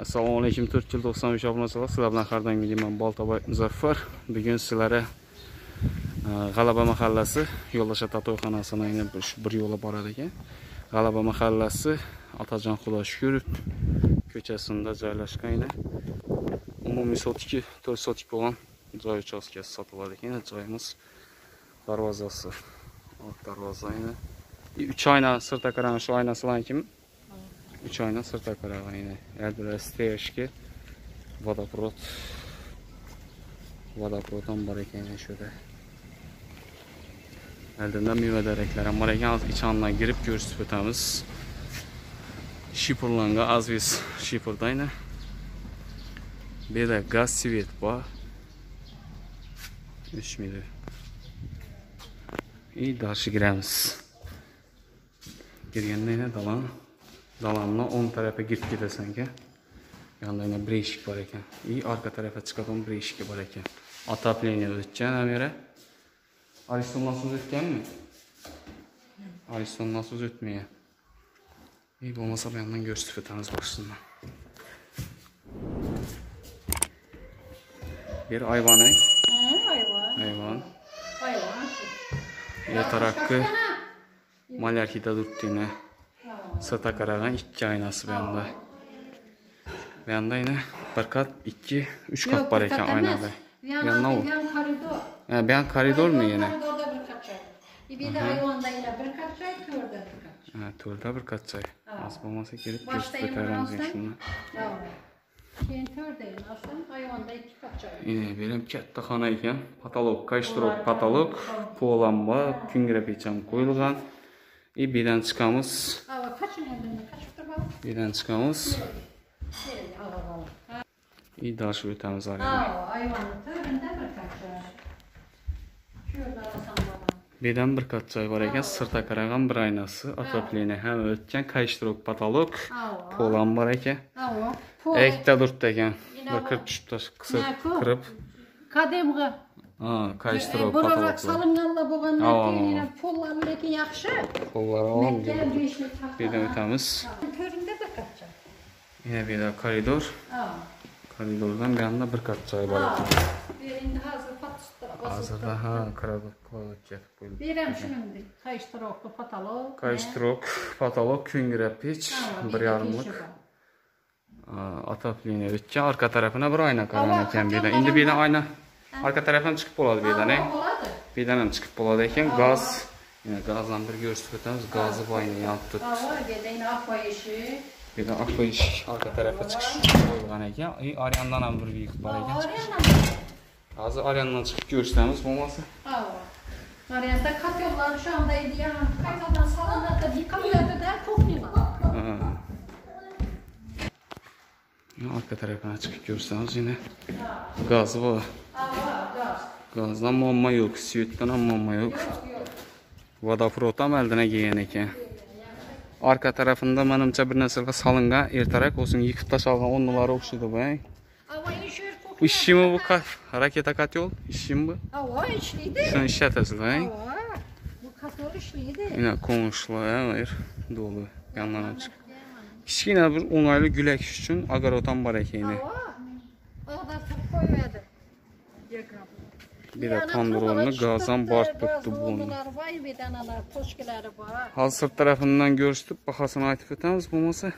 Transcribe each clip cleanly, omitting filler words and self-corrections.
Assalomu alaykum. 493 obunachilar. Sizlar bilan har doimgidek men Boltaboy Muzaffar. Bugun sizlarga G'alaba mahallasi yo'ldosh to'yxonasining bir yo'li bor ekan. G'alaba mahallasi Otajon Xudoshukurov ko'chasida joylashgan. Umumiy sotiki 4 sotik bo'lgan joy uchastkasi sotiladi ekan. Joyimiz darvozasi. Old darvoza ina. 3 oyna sirta qaran shu oynasidan kim? 3 oyna sirta qaran ina. Yadra steyashki vodoproddan bor ekan şurada. Eldinden meyve derekler ham bor ekan. İçandan girib ko'rsatib o'tamiz. Shipurlanga azviz shipurdayna. Bu yerda gaz svet bor. O'chmaydi. Dashi giramiz. Girganda yana dalanni 10 tarafiga girib ketasan ekan. Yonda yana bir eshik bor ekan. Arka tarafa chiqadigan bir eshik bor ekan. Отопление o'tgan hamera. Ariston nasıl o'tganmi? Ariston nasıl o'tmaydi. Bo'lmasa bu yandan ko'rsatib o'tamiz boshlanma. Bir ayvan ay. Ayvan. Yatarakı malyarkida durttiğine sırta qaragan 2 aynası bu yanda. Bu yanda yine bir kat 2 3 kat var ekan aynada. Yanına o. Ben koridor mu yine? Bir de ayvanda yine bir kat çay, törde bir kat çay. Törde bir kat çay. Az olmasa gelip gösterip öteremiz şunu. Keyin tördeyin aslında ayvanda 2 kat çay. Yine benim katta xona ekan. Patolog, kayıştırok patolog, po'lamba, küngre pecham qo'yilgan. Birdan chiqamiz. Birdan chiqamiz. Dash o'tamiz oraya. Birdan bir kat joy bor ekan, sirta qaragan bir aynasi, отопление ham o'tgan, kayishtirok patolog, po'lam bor ekan. Ekta durtdi ekan. Bir kirib tushib qisib kirib. Qadimgi. Kayishtirok patolog. Salınganlar bo'lgandan keyin pollar lekin yaxshi. Pollar olam. Birdan o'tamiz. Ko'rinda bir kat joy. Yine bir de koridor. Koridordan bir yanda bir kat joy bor ekan. Endi hozir patistira. Hazırda koridor ketib qo'yildi. Berem shuningdek, kayishtirokli patolog. Kayishtirok patolog, küngre pech, 1,5lik. Отопление o'tgan, arka tarafına bir ayna qaragan ekan birdan. Endi birdan ayna arka tarafdan chiqib bo'ladi birdan, birdan ham chiqib bo'ladi ekan. Gaz, yine gazdan bir ko'rsatib o'tamiz. Gazi boyni yonib turibdi. Birdan aqoy eshik. Birdan aqoy eshik arka tarafa chiqish qo'yilgan ekan. Aryandan ham bir viyik bor ekan. Hozir Aryandan chiqib ko'rsatamiz bo'lmasa. Aryanda kat yolları şu anda ediyor. Kaynadan salonlarda yıkamıyordu da kokmuyor. Arka tarafına çıkıp görseniz yine gazı var. Gazdan muamma yok, sütten muamma yok. Vodoproddan eldine giyen ekan. Arka tarafında menimcha bir narsaga salıngan, ertaroq o'zing yıkıp tashalgan o'rnlari o'xshaydi bu. İşi mi bu raketa katyol? İşi mi bu? İşliydi. Şunu işletirsiz ha? Bu katyol işliydi. Yine konuşlu var, dolu yanlarına çıkıp. Kichkina bir o'ng'ayli gulak uchun agarotan bor ekan. Bir de tandırolunu gazdan bartibdi bunu. Hozir tarafından ko'rsatib bahosini aytib o'tamiz bo'lmasa.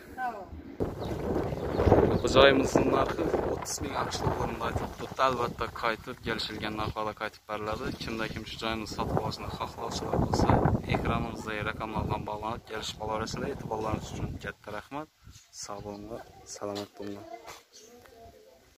Bu joyimizning narxi 30 ming AQSh dollarida aytilibdi. Albatta qaytib kelishilgan narxlarda qaytib beriladi. Kimda kim shu joyni sotib olishni xohlovchilar bo'lsa, ekranimizda raqamlardan bog'lanib kelish bo'larasizlar. E'tiborlaringiz uchun katta rahmat. Sog' bo'linglar, salomat bo'linglar.